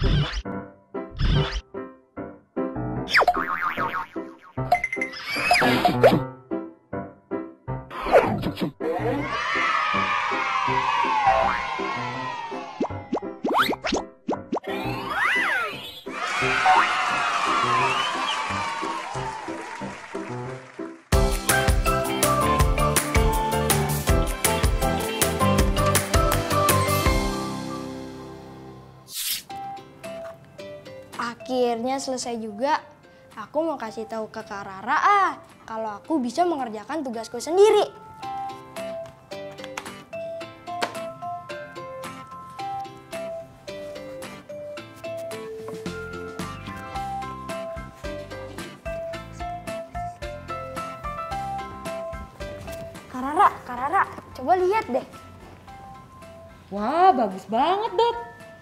Akhirnya selesai juga. Aku mau kasih tahu ke Kak Rara kalau aku bisa mengerjakan tugasku sendiri. Kak Rara, coba lihat deh. Wah, bagus banget, Dot.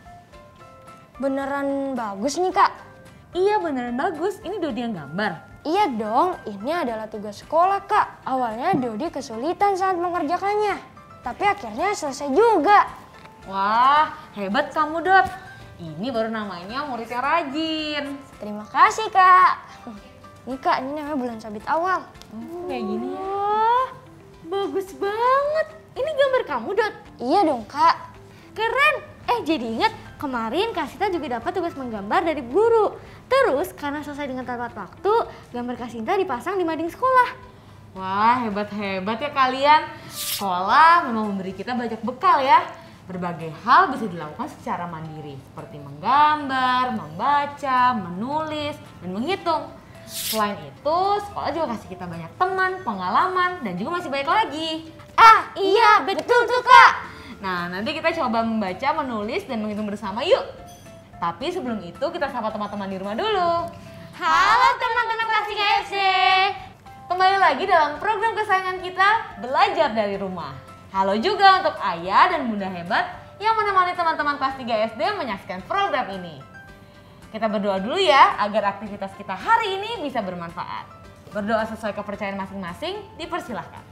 Beneran bagus nih, Kak. Iya, beneran bagus. Ini Dodi yang gambar. Iya dong, ini adalah tugas sekolah, Kak. Awalnya Dodi kesulitan saat mengerjakannya, tapi akhirnya selesai juga. Wah, hebat kamu, Dot. Ini baru namanya murid yang rajin. Terima kasih, Kak. Ini, Kak, ini namanya bulan sabit awal. Kayak gini ya. Wah, bagus banget. Ini gambar kamu, Dot? Iya dong, Kak. Keren. Jadi ingat kemarin Kak Sinta juga dapat tugas menggambar dari guru. Terus karena selesai dengan tepat waktu, gambar Kak Sinta dipasang di mading sekolah. Wah, hebat-hebat ya kalian. Sekolah memang memberi kita banyak bekal ya. Berbagai hal bisa dilakukan secara mandiri, seperti menggambar, membaca, menulis, dan menghitung. Selain itu, sekolah juga kasih kita banyak teman, pengalaman, dan juga masih banyak lagi. Iya, betul tuh Kak. Nah, nanti kita coba membaca, menulis, dan menghitung bersama yuk. Tapi sebelum itu kita sapa teman-teman di rumah dulu. Halo teman-teman kelas 3 SD. Kembali lagi dalam program kesayangan kita, Belajar dari Rumah. Halo juga untuk ayah dan bunda hebat yang menemani teman-teman kelas 3 SD menyaksikan program ini. Kita berdoa dulu ya agar aktivitas kita hari ini bisa bermanfaat. Berdoa sesuai kepercayaan masing-masing, dipersilahkan.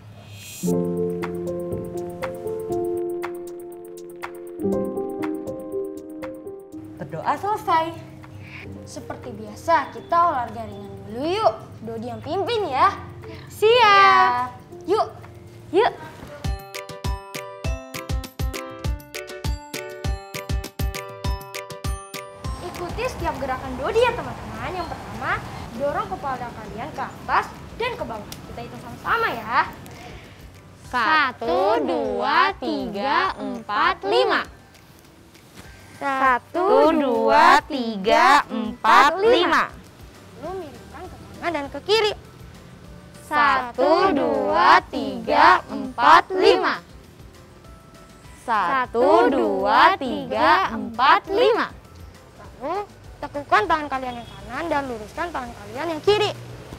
Berdoa selesai. Seperti biasa, kita olahraga ringan dulu yuk. Dodi yang pimpin ya. Siap. Yuk. Yuk. Ikuti setiap gerakan Dodi ya teman-teman. Yang pertama, dorong kepala kalian ke atas dan ke bawah. Kita hitung sama-sama ya. 1, 2, 3, 4, 5. 1, 2, 3, 4, 5. Lalu miringkan ke kanan dan ke kiri. 1, 2, 3, 4, 5. 1, 2, 3, 4, 5. Lalu tekukkan tangan kalian yang kanan dan luruskan tangan kalian yang kiri.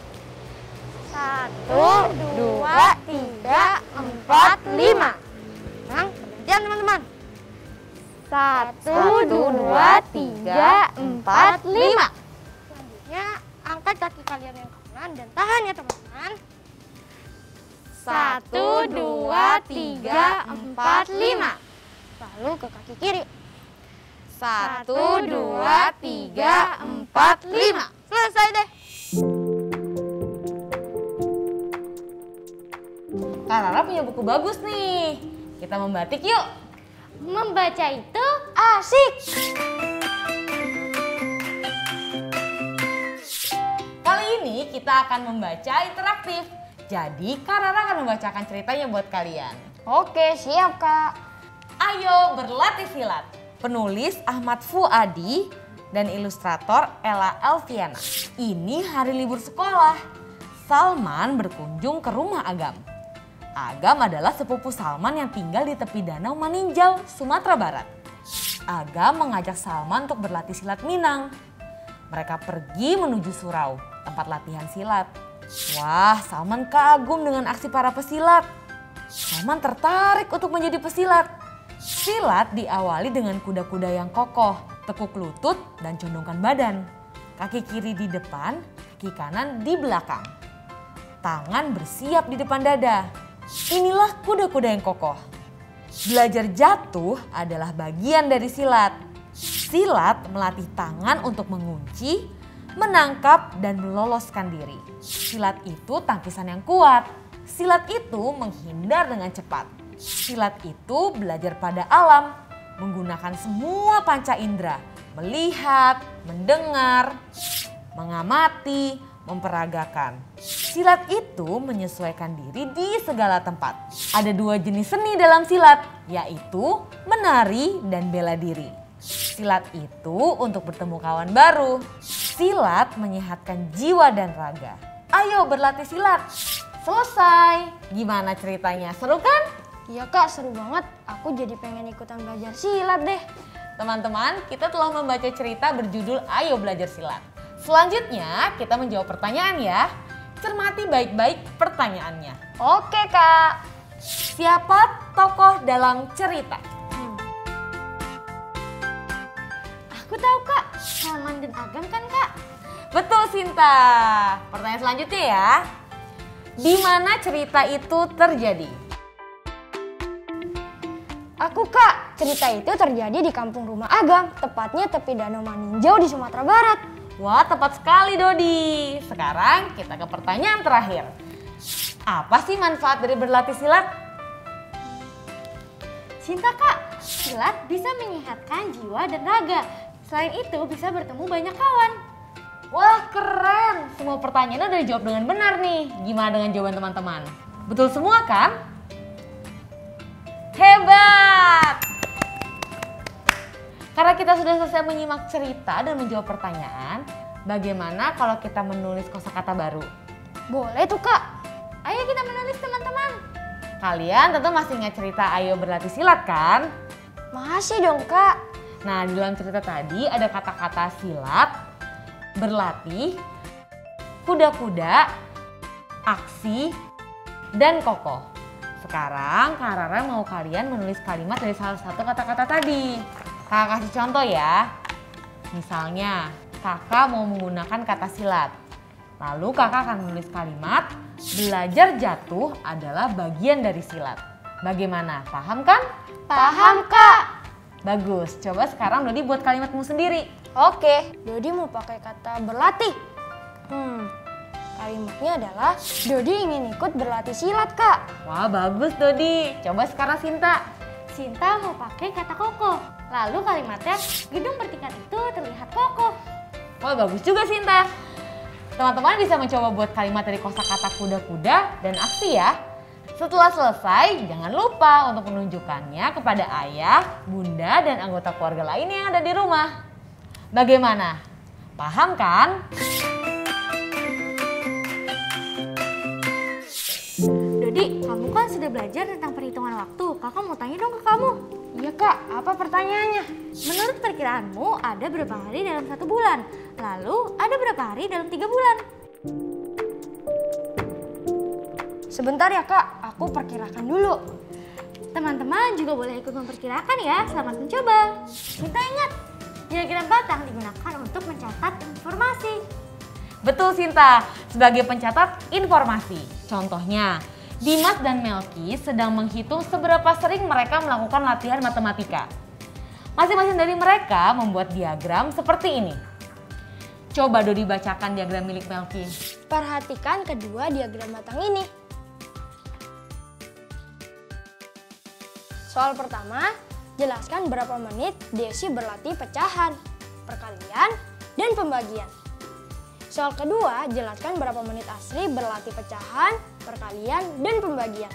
1, 2, 3, 4, 5. Sekarang gantian teman-teman. 1, 2, 3, 4, 5. Selanjutnya angkat kaki kalian yang kanan dan tahan ya teman-teman. 1, 2, 3, 4, 5. Lalu ke kaki kiri. 1, 2, 3, 4, 5. Selesai deh. Kak Rara punya buku bagus nih. Kita membatik yuk. Membaca itu Asik. Kali ini kita akan membaca interaktif. Jadi Kak Rara akan membacakan ceritanya buat kalian. Oke, siap Kak. Ayo berlatih silat. Penulis Ahmad Fuadi dan ilustrator Ella Elviana. Ini hari libur sekolah. Salman berkunjung ke rumah Agam. Agam adalah sepupu Salman yang tinggal di tepi danau Maninjau, Sumatera Barat. Agam mengajak Salman untuk berlatih silat Minang. Mereka pergi menuju surau, tempat latihan silat. Wah, Salman kagum dengan aksi para pesilat. Salman tertarik untuk menjadi pesilat. Silat diawali dengan kuda-kuda yang kokoh, tekuk lutut dan condongkan badan. Kaki kiri di depan, kaki kanan di belakang. Tangan bersiap di depan dada. Inilah kuda-kuda yang kokoh. Belajar jatuh adalah bagian dari silat. Silat melatih tangan untuk mengunci, menangkap, dan meloloskan diri. Silat itu tangkisan yang kuat. Silat itu menghindar dengan cepat. Silat itu belajar pada alam, menggunakan semua panca indera, melihat, mendengar, mengamati, memperagakan. Silat itu menyesuaikan diri di segala tempat. Ada 2 jenis seni dalam silat, yaitu menari dan bela diri. Silat itu untuk bertemu kawan baru. Silat menyehatkan jiwa dan raga. Ayo berlatih silat. Selesai. Gimana ceritanya? Seru kan? Iya Kak, seru banget. Aku jadi pengen ikutan belajar silat deh. Teman-teman, kita telah membaca cerita berjudul Ayo Belajar Silat. Selanjutnya kita menjawab pertanyaan ya. Cermati baik-baik pertanyaannya. Oke Kak. Siapa tokoh dalam cerita? Aku tahu Kak, Salman dan Agam kan Kak? Betul Sinta. Pertanyaan selanjutnya ya. Di mana cerita itu terjadi? Aku Kak, cerita itu terjadi di kampung rumah Agam, tepatnya tepi Danau Maninjau di Sumatera Barat. Wah, tepat sekali Dodi. Sekarang kita ke pertanyaan terakhir. Apa sih manfaat dari berlatih silat? Cinta Kak, silat bisa menyehatkan jiwa dan raga. Selain itu bisa bertemu banyak kawan. Wah, keren. Semua pertanyaannya udah dijawab dengan benar nih. Gimana dengan jawaban teman-teman? Betul semua kan? Hebat! Karena kita sudah selesai menyimak cerita dan menjawab pertanyaan, bagaimana kalau kita menulis kosakata baru? Boleh tuh Kak. Ayo kita menulis teman-teman. Kalian tentu masih ingat cerita Ayo Berlatih Silat kan? Masih dong Kak. Nah, di dalam cerita tadi ada kata-kata silat, berlatih, kuda-kuda, aksi, dan kokoh. Sekarang Kak Rara mau kalian menulis kalimat dari salah satu kata-kata tadi. Kakak kasih contoh ya. Misalnya, kakak mau menggunakan kata silat. Lalu kakak akan menulis kalimat, belajar jatuh adalah bagian dari silat. Bagaimana? Paham kan? Paham Kak. Bagus, coba sekarang Dodi buat kalimatmu sendiri. Oke, Dodi mau pakai kata berlatih. Kalimatnya adalah Dodi ingin ikut berlatih silat Kak. Wah, bagus Dodi. Coba sekarang Sinta. Sinta mau pakai kata kokoh. Lalu kalimatnya, gedung bertingkat itu terlihat kokoh. Wah, bagus juga Sinta. Teman-teman bisa mencoba buat kalimat dari kosakata kuda-kuda dan aksi ya. Setelah selesai, jangan lupa untuk menunjukkannya kepada ayah, bunda, dan anggota keluarga lainnya yang ada di rumah. Bagaimana? Paham kan? Dodi, kamu kan sudah belajar tentang perhitungan waktu. Kakak mau tanya dong ke kamu. Iya Kak, apa pertanyaannya? Menurut perkiraanmu ada berapa hari dalam 1 bulan? Lalu ada berapa hari dalam 3 bulan? Sebentar ya Kak, aku perkirakan dulu. Teman-teman juga boleh ikut memperkirakan ya. Selamat mencoba. Kita ingat, diagram batang digunakan untuk mencatat informasi. Betul Sinta, sebagai pencatat informasi. Contohnya, Dimas dan Melki sedang menghitung seberapa sering mereka melakukan latihan matematika. Masing-masing dari mereka membuat diagram seperti ini. Coba Dodi bacakan diagram milik Melki. Perhatikan kedua diagram batang ini. Soal pertama, jelaskan berapa menit Desi berlatih pecahan, perkalian, dan pembagian. Soal kedua, jelaskan berapa menit Asri berlatih pecahan, perkalian, dan pembagian.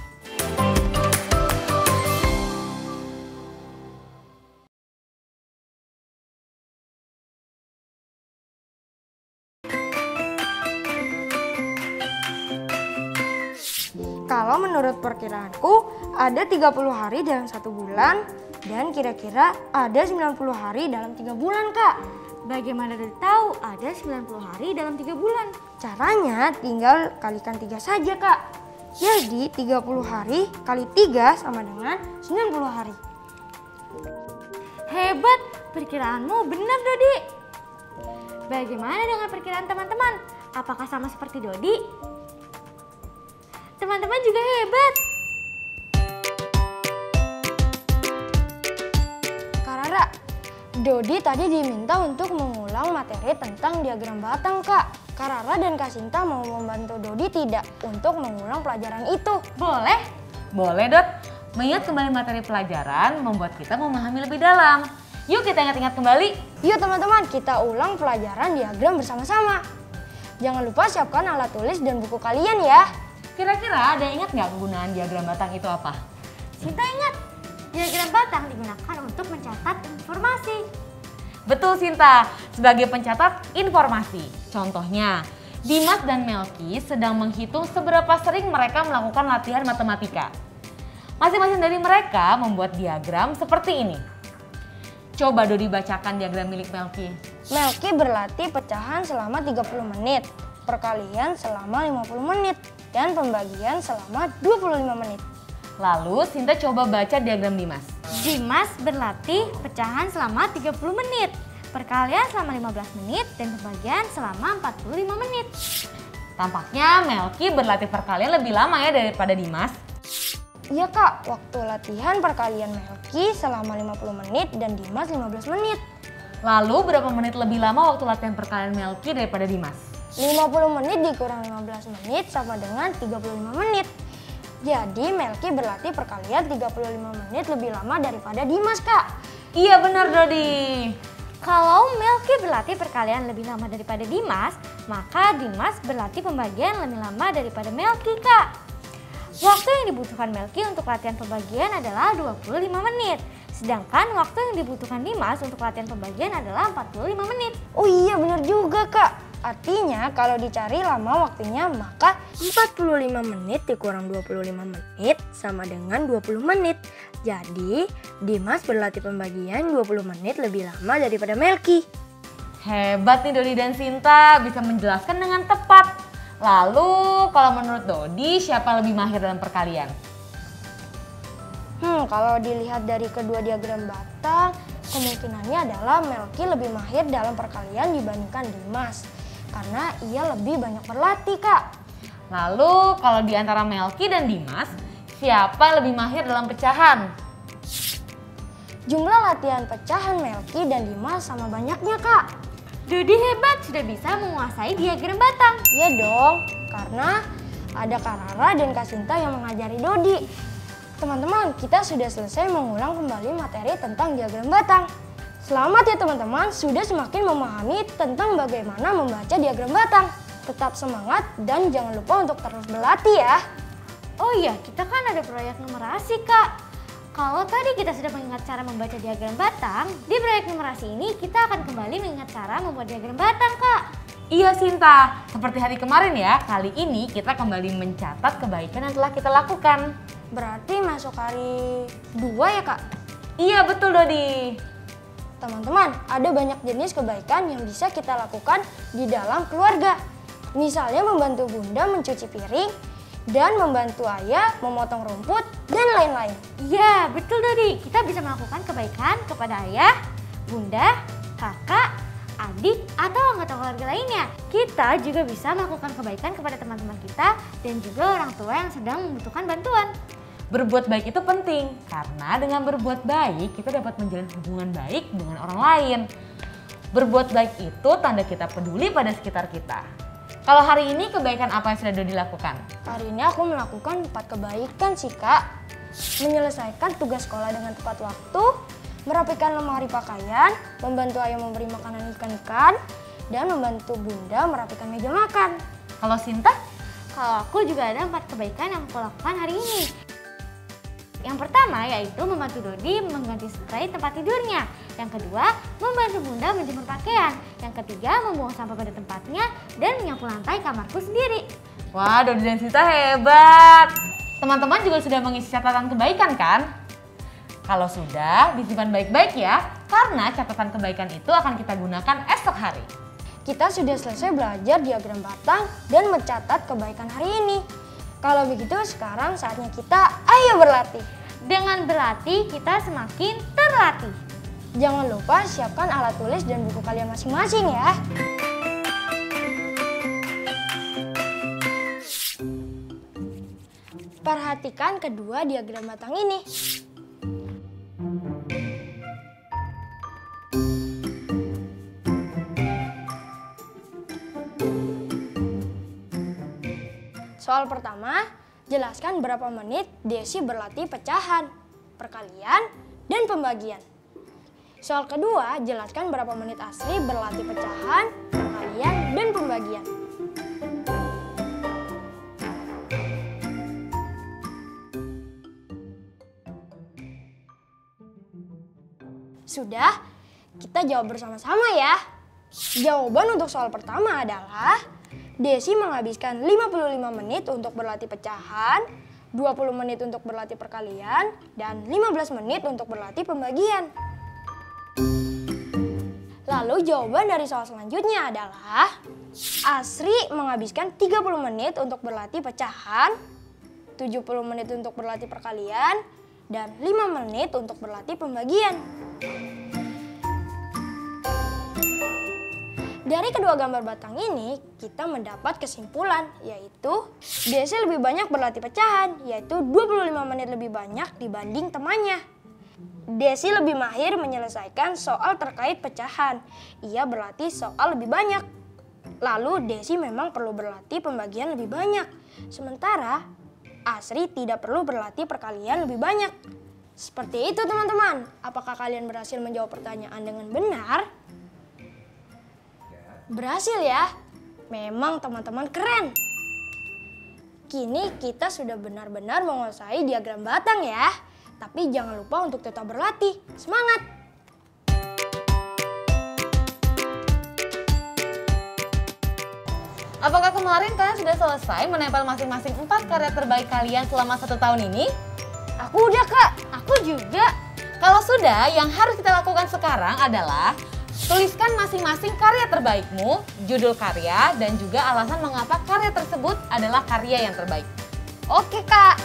Kalau menurut perkiraanku, ada 30 hari dalam 1 bulan, dan kira-kira ada 90 hari dalam 3 bulan, Kak. Bagaimana Dodi tahu ada 90 hari dalam 3 bulan? Caranya tinggal kalikan 3 saja, Kak. Jadi 30 hari kali 3 sama dengan 90 hari. Hebat, perkiraanmu benar Dodi. Bagaimana dengan perkiraan teman-teman? Apakah sama seperti Dodi? Teman-teman juga hebat. Kak Rara, Dodi tadi diminta untuk mengulang materi tentang diagram batang, Kak. Kak Rara dan Kak Sinta mau membantu Dodi tidak untuk mengulang pelajaran itu? Boleh? Boleh, Dot. Mengingat kembali materi pelajaran membuat kita memahami lebih dalam. Yuk kita ingat-ingat kembali. Yuk teman-teman, kita ulang pelajaran diagram bersama-sama. Jangan lupa siapkan alat tulis dan buku kalian ya. Kira-kira ada yang ingat nggak kegunaan diagram batang itu apa? Sinta ingat, diagram batang digunakan untuk mencatat informasi. Betul Sinta, sebagai pencatat informasi. Contohnya, Dimas dan Melki sedang menghitung seberapa sering mereka melakukan latihan matematika. Masing-masing dari mereka membuat diagram seperti ini. Coba Dodi bacakan diagram milik Melki. Melki berlatih pecahan selama 30 menit, perkalian selama 50 menit, dan pembagian selama 25 menit. Lalu Sinta coba baca diagram Dimas. Dimas berlatih pecahan selama 30 menit, perkalian selama 15 menit, dan pembagian selama 45 menit. Tampaknya Melki berlatih perkalian lebih lama ya daripada Dimas. Iya Kak, waktu latihan perkalian Melki selama 50 menit dan Dimas 15 menit. Lalu berapa menit lebih lama waktu latihan perkalian Melki daripada Dimas? 50 menit dikurang 15 menit sama dengan 35 menit. Jadi Melki berlatih perkalian 35 menit lebih lama daripada Dimas, Kak. Iya benar Dodi. Kalau Melki berlatih perkalian lebih lama daripada Dimas, maka Dimas berlatih pembagian lebih lama daripada Melki, Kak. Waktu yang dibutuhkan Melki untuk latihan pembagian adalah 25 menit. Sedangkan waktu yang dibutuhkan Dimas untuk latihan pembagian adalah 45 menit. Oh iya benar juga, Kak. Artinya kalau dicari lama waktunya maka 45 menit dikurang 25 menit sama dengan 20 menit. Jadi Dimas berlatih pembagian 20 menit lebih lama daripada Melki. Hebat nih Dodi dan Sinta bisa menjelaskan dengan tepat. Lalu kalau menurut Dodi siapa lebih mahir dalam perkalian? Kalau dilihat dari kedua diagram batang, kemungkinannya adalah Melki lebih mahir dalam perkalian dibandingkan Dimas. Karena ia lebih banyak berlatih, Kak. Lalu kalau di antara Melki dan Dimas, siapa yang lebih mahir dalam pecahan? Jumlah latihan pecahan Melki dan Dimas sama banyaknya, Kak. Dodi hebat, sudah bisa menguasai diagram batang. Iya dong, karena ada Kak Rara dan Kak Sinta yang mengajari Dodi. Teman-teman, kita sudah selesai mengulang kembali materi tentang diagram batang. Selamat ya teman-teman, sudah semakin memahami tentang bagaimana membaca diagram batang. Tetap semangat dan jangan lupa untuk terus berlatih ya. Oh iya, kita kan ada proyek numerasi, Kak. Kalau tadi kita sudah mengingat cara membaca diagram batang, di proyek numerasi ini kita akan kembali mengingat cara membuat diagram batang, Kak. Iya Sinta, seperti hari kemarin ya, kali ini kita kembali mencatat kebaikan yang telah kita lakukan. Berarti masuk hari 2 ya, Kak? Iya betul Dodi. Teman-teman, ada banyak jenis kebaikan yang bisa kita lakukan di dalam keluarga. Misalnya membantu bunda mencuci piring, dan membantu ayah memotong rumput, dan lain-lain. Iya, betul Dodi. Kita bisa melakukan kebaikan kepada ayah, bunda, kakak, adik, atau anggota keluarga lainnya. Kita juga bisa melakukan kebaikan kepada teman-teman kita dan juga orang tua yang sedang membutuhkan bantuan. Berbuat baik itu penting, karena dengan berbuat baik kita dapat menjalin hubungan baik dengan orang lain. Berbuat baik itu tanda kita peduli pada sekitar kita. Kalau hari ini kebaikan apa yang sudah Dodi lakukan? Hari ini aku melakukan 4 kebaikan sih, Kak. Menyelesaikan tugas sekolah dengan tepat waktu, merapikan lemari pakaian, membantu ayah memberi makanan ikan-ikan, dan membantu bunda merapikan meja makan. Kalau Sinta? Kalau aku juga ada 4 kebaikan yang aku lakukan hari ini. Yang pertama yaitu membantu Dodi mengganti spray tempat tidurnya. Yang kedua, membantu bunda menjemur pakaian. Yang ketiga, membuang sampah pada tempatnya dan menyapu lantai kamarku sendiri. Wah, Dodi dan Sinta hebat. Teman-teman juga sudah mengisi catatan kebaikan kan? Kalau sudah, disimpan baik-baik ya, karena catatan kebaikan itu akan kita gunakan esok hari. Kita sudah selesai belajar diagram batang dan mencatat kebaikan hari ini. Kalau begitu sekarang saatnya kita ayo berlatih. Dengan berlatih, kita semakin terlatih. Jangan lupa siapkan alat tulis dan buku kalian masing-masing ya. Perhatikan kedua diagram batang ini. Soal pertama, jelaskan berapa menit Desi berlatih pecahan, perkalian, dan pembagian. Soal kedua, jelaskan berapa menit Asri berlatih pecahan, perkalian, dan pembagian. Sudah, kita jawab bersama-sama ya. Jawaban untuk soal pertama adalah Desi menghabiskan 55 menit untuk berlatih pecahan, 20 menit untuk berlatih perkalian, dan 15 menit untuk berlatih pembagian. Lalu jawaban dari soal selanjutnya adalah Asri menghabiskan 30 menit untuk berlatih pecahan, 70 menit untuk berlatih perkalian, dan 5 menit untuk berlatih pembagian. Dari kedua gambar batang ini, kita mendapat kesimpulan, yaitu Desi lebih banyak berlatih pecahan, yaitu 25 menit lebih banyak dibanding temannya. Desi lebih mahir menyelesaikan soal terkait pecahan, ia berlatih soal lebih banyak. Lalu Desi memang perlu berlatih pembagian lebih banyak, sementara Asri tidak perlu berlatih perkalian lebih banyak. Seperti itu teman-teman, apakah kalian berhasil menjawab pertanyaan dengan benar? Berhasil ya, memang teman-teman keren. Kini kita sudah benar-benar menguasai diagram batang ya. Tapi jangan lupa untuk tetap berlatih. Semangat! Apakah kemarin kalian sudah selesai menempel masing-masing 4 karya terbaik kalian selama 1 tahun ini? Aku udah Kak. Aku juga. Kalau sudah, yang harus kita lakukan sekarang adalah tuliskan masing-masing karya terbaikmu, judul karya, dan juga alasan mengapa karya tersebut adalah karya yang terbaik. Oke Kak.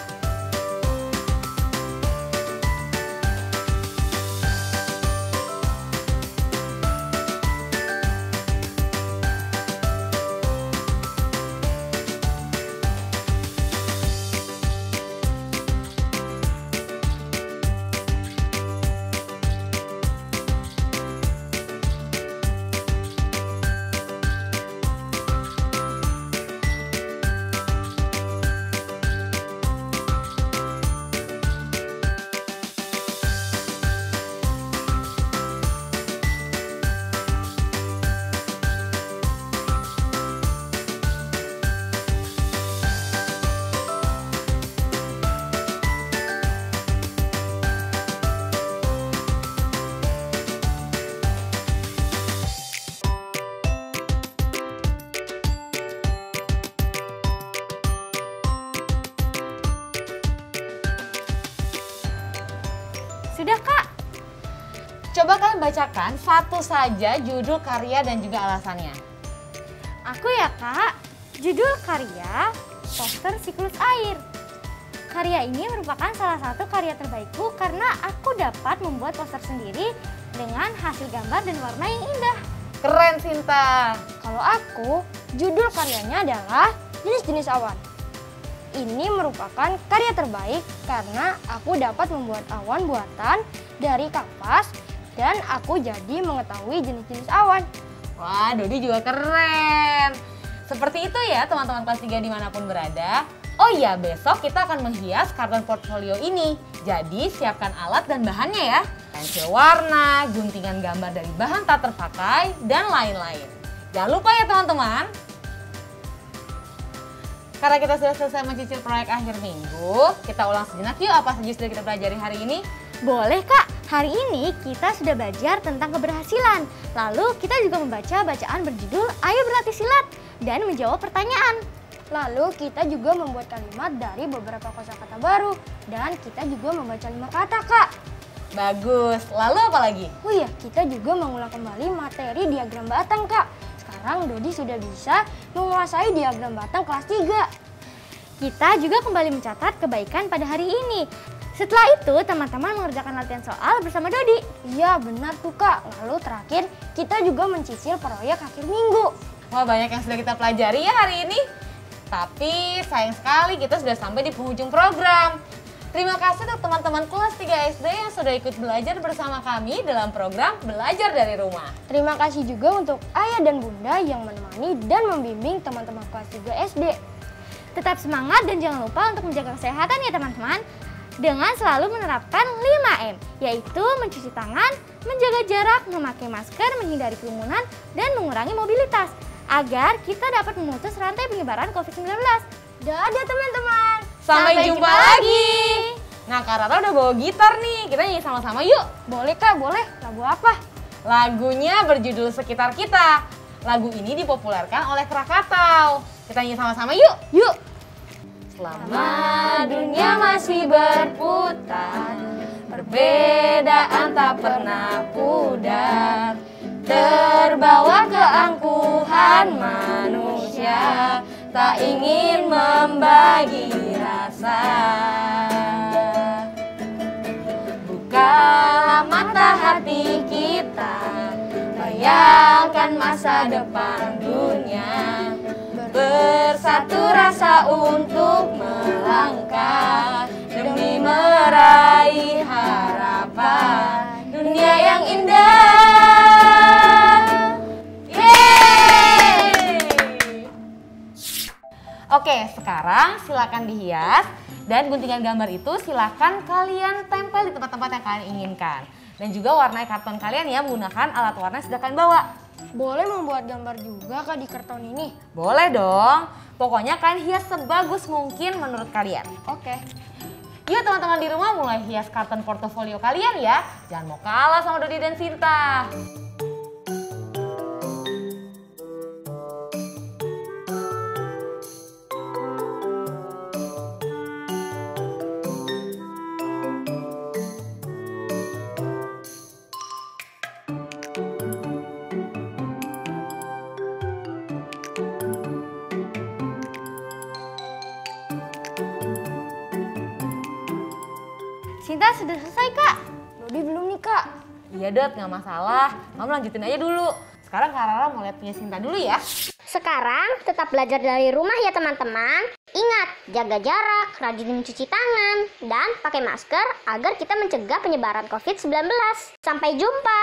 Sudah Kak. Coba kalian bacakan satu saja judul karya dan juga alasannya. Aku ya Kak, judul karya Poster Siklus Air. Karya ini merupakan salah satu karya terbaikku karena aku dapat membuat poster sendiri dengan hasil gambar dan warna yang indah. Keren Sinta. Kalau aku, judul karyanya adalah Jenis-jenis awan. Ini merupakan karya terbaik karena aku dapat membuat awan buatan dari kapas dan aku jadi mengetahui jenis-jenis awan. Wah, Dodi juga keren. Seperti itu ya teman-teman kelas 3 dimanapun berada. Oh iya, besok kita akan menghias karton portfolio ini. Jadi siapkan alat dan bahannya ya. Pensil warna, guntingan gambar dari bahan tak terpakai, dan lain-lain. Jangan lupa ya teman-teman. Karena kita sudah selesai mencicil proyek akhir minggu, kita ulang sejenak yuk apa saja sudah kita pelajari hari ini. Boleh Kak, hari ini kita sudah belajar tentang keberhasilan. Lalu kita juga membaca bacaan berjudul Ayo Berlatih Silat dan menjawab pertanyaan. Lalu kita juga membuat kalimat dari beberapa kosakata baru dan kita juga membaca 5 kata Kak. Bagus, lalu apa lagi? Oh iya, kita juga mengulang kembali materi diagram batang Kak. Sekarang Dodi sudah bisa menguasai diagram batang kelas 3. Kita juga kembali mencatat kebaikan pada hari ini. Setelah itu teman-teman mengerjakan latihan soal bersama Dodi. Iya benar tuh Kak. Lalu terakhir kita juga mencicil proyek akhir minggu. Wah, banyak yang sudah kita pelajari ya hari ini. Tapi sayang sekali kita sudah sampai di penghujung program. Terima kasih untuk teman-teman kelas 3 SD yang sudah ikut belajar bersama kami dalam program Belajar dari Rumah. Terima kasih juga untuk ayah dan bunda yang menemani dan membimbing teman-teman kelas 3 SD. Tetap semangat dan jangan lupa untuk menjaga kesehatan ya teman-teman. Dengan selalu menerapkan 5M, yaitu mencuci tangan, menjaga jarak, memakai masker, menghindari kerumunan, dan mengurangi mobilitas. Agar kita dapat memutus rantai penyebaran COVID-19. Dadah teman-teman. Sampai jumpa lagi. Nah, Kak Rara udah bawa gitar nih. Kita nyanyi sama-sama yuk. Boleh Kak, boleh. Lagu apa? Lagunya berjudul Sekitar Kita. Lagu ini dipopulerkan oleh Krakatau. Kita nyanyi sama-sama yuk. Yuk. Selama dunia masih berputar, perbedaan tak pernah pudar. Terbawa keangkuhan manusia, tak ingin membagi rasa. Bukalah mata hati kita, bayangkan masa depan dunia. Bersatu rasa untuk melangkah demi meraih harapan dunia yang indah. Yeay! Oke, sekarang silakan dihias dan guntingan gambar itu silakan kalian tempel di tempat-tempat yang kalian inginkan. Dan juga warnai karton kalian ya menggunakan alat warna yang sudah kalian bawa. Boleh membuat gambar juga Kak di karton ini? Boleh dong. Pokoknya kalian hias sebagus mungkin menurut kalian. Oke. Yuk teman-teman di rumah mulai hias karton portofolio kalian ya. Jangan mau kalah sama Dodi dan Sinta. Sinta sudah selesai Kak. Dodi belum nih Kak. Iya Dot, gak masalah. Kamu lanjutin aja dulu. Sekarang Kak Rara mau lihat punya Sinta dulu ya. Sekarang tetap belajar dari rumah ya teman-teman. Ingat, jaga jarak, rajin mencuci tangan, dan pakai masker agar kita mencegah penyebaran COVID-19. Sampai jumpa!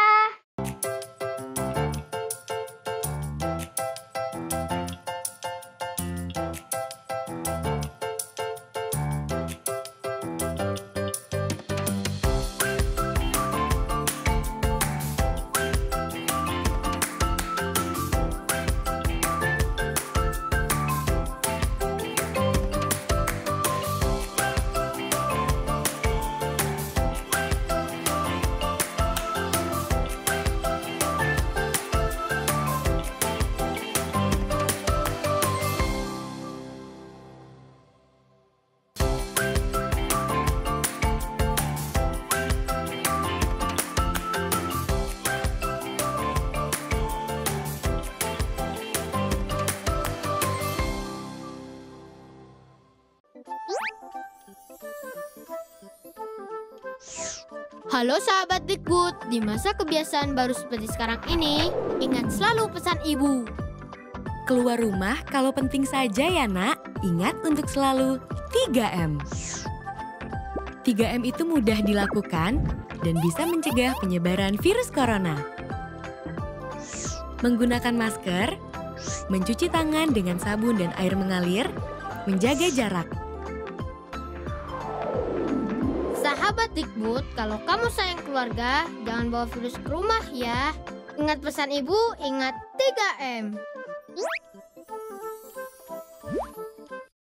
Halo sahabat Dikbud, di masa kebiasaan baru seperti sekarang ini, ingat selalu pesan ibu. Keluar rumah kalau penting saja ya nak, ingat untuk selalu 3M. 3M itu mudah dilakukan dan bisa mencegah penyebaran virus corona. Menggunakan masker, mencuci tangan dengan sabun dan air mengalir, menjaga jarak. Sahabat Dikbud, kalau kamu sayang keluarga, jangan bawa virus ke rumah ya. Ingat pesan ibu, ingat 3M.